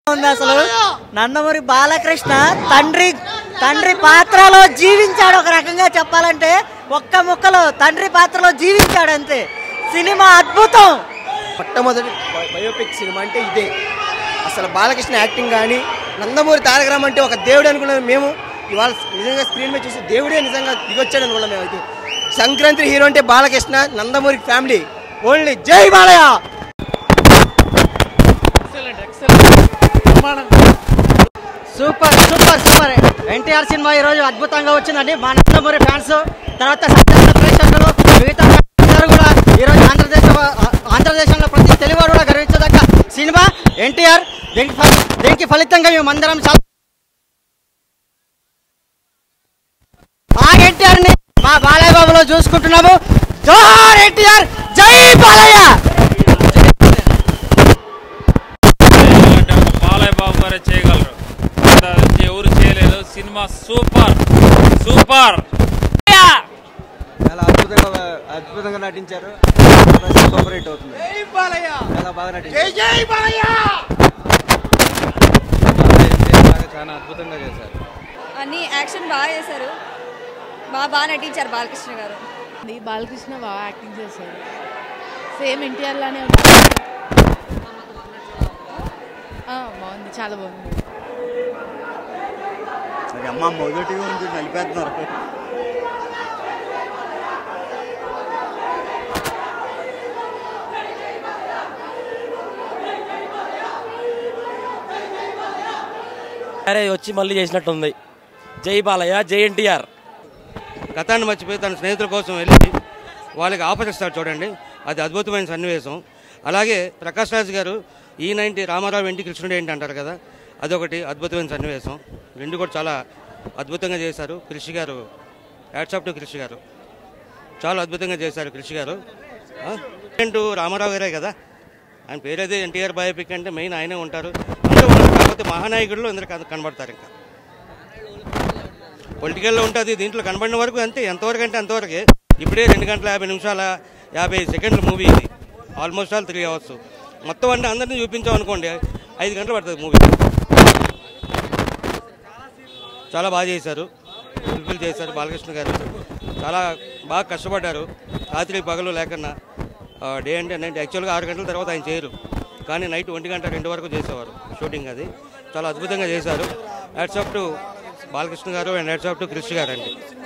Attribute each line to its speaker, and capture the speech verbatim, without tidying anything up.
Speaker 1: ఉంది అసలు. నందమూరి బాలకృష్ణ తండ్రి తండ్రి పాత్రలో జీవించాడు. ఒక రకంగా చెప్పాలంటే ఒక్క ముక్కలో తండ్రి పాత్రలో జీవించాడు అంతే. సినిమా అద్భుతం.
Speaker 2: మొట్టమొదటి బయోపిక్ సినిమా అంటే ఇదే. అసలు బాలకృష్ణ యాక్టింగ్ కానీ, నందమూరి తారక రామ అంటే ఒక దేవుడు అనుకున్నాం మేము. ఇవాళ నిజంగా స్క్రీన్ మీద చూసి దేవుడే నిజంగా దిగొచ్చాడు అనుకున్నాం మేము. అయితే సంక్రాంతి హీరో అంటే బాలకృష్ణ, నందమూరి ఫ్యామిలీ ఓన్లీ. జై Balayya.
Speaker 1: Super super super. NTR cinema ఈరోజు అద్భుతంగా వచ్చిందండి. మా నందమూరి ఫ్యాన్స్, తర్వాత ప్రేక్షకులు, మిగతా అందరూ కూడా ఈరోజు ఆంధ్రదేశ ఆంధ్రదేశంలో ప్రతి తెలుగువాడు కూడా గర్వించదగ్గ సినిమా ఎన్టీఆర్. దీనికి దీనికి ఫలితంగా మేము అందరం చాలా ఆ ఎన్టీఆర్ ని మా బాలయ్య బాబులో చూసుకుంటున్నాము. జోహార్ ఎన్టీఆర్, జై బాలయ్య.
Speaker 3: బాలయ్య బాబు గారే చేయగలరు, ఎవరు చేయలేదు. Cinema super super.
Speaker 2: చాలా అద్భుతంగా అద్భుతంగా నటించారు. సూపర్ హిట్ అవుతుంది. చాలా బాగా నటించారు. చాలా అద్భుతంగా చేశారు.
Speaker 4: అన్ని యాక్షన్ బాగా చేశారు. బాగా బాగా నటించారు బాలకృష్ణ గారు.
Speaker 5: బాలకృష్ణ బాగా యాక్టింగ్ చేశారు. సేమ్ ఎన్టీఆర్ లానే ఉంది. బాగుంది, చాలా బాగుంది.
Speaker 2: అమ్మ మొదటి నుంచి నలిపేస్తున్నారు.
Speaker 6: వచ్చి మళ్ళీ చేసినట్టుంది. జై బాలయ్య, జై ఎన్టీఆర్.
Speaker 7: గతాన్ని మర్చిపోయి తన స్నేహితుల కోసం వెళ్ళి వాళ్ళకి ఆపరిస్తాడు చూడండి, అది అద్భుతమైన సన్నివేశం. అలాగే ప్రకాష్ రాజ్ గారు ఈ నైన్టీ రామారావు వెంటి కృష్ణుడు ఏంటి అంటారు కదా, అదొకటి అద్భుతమైన సన్నివేశం. రెండు కూడా చాలా అద్భుతంగా చేశారు. కృషి గారు, హ్యాట్సాప్ టు కృషి గారు, చాలా అద్భుతంగా చేశారు కృషి గారు. అంటూ రామారావు గారే కదా, ఆయన పేరేదే. ఎన్టీఆర్ బయోపిక్ అంటే మెయిన్ ఆయనే ఉంటారు. అందరూ ఉంటారు, కాకపోతే మహానాయకుడిలో అందరూ కనబడతారు. ఇంకా పొలిటికల్లో ఉంటుంది, దీంట్లో కనబడిన వరకు అంతే. ఎంతవరకు అంటే అంతవరకే. ఇప్పుడే రెండు గంటల యాభై నిమిషాల యాభై సెకండ్ల మూవీ ఇది. ఆల్మోస్ట్ ఆల్ త్రీ అవర్స్ మొత్తం. అంటే అందరినీ చూపించామనుకోండి ఐదు గంటలు పడుతుంది మూవీ. చాలా బాగా చేశారు, ఫుల్ఫిల్ చేశారు బాలకృష్ణ గారు. చాలా బాగా కష్టపడ్డారు, రాత్రి పగలు లేకన్నా. డే అంటే నైట్ యాక్చువల్గా ఆరు గంటల తర్వాత ఆయన చేయరు, కానీ నైట్ ఒంటి గంట రెండు వరకు చేసేవారు షూటింగ్. అది చాలా అద్భుతంగా చేశారు. హ్యాట్సాప్ టు బాలకృష్ణ గారు అండ్ హ్యాట్సాప్ టు కృషి గారు అండి.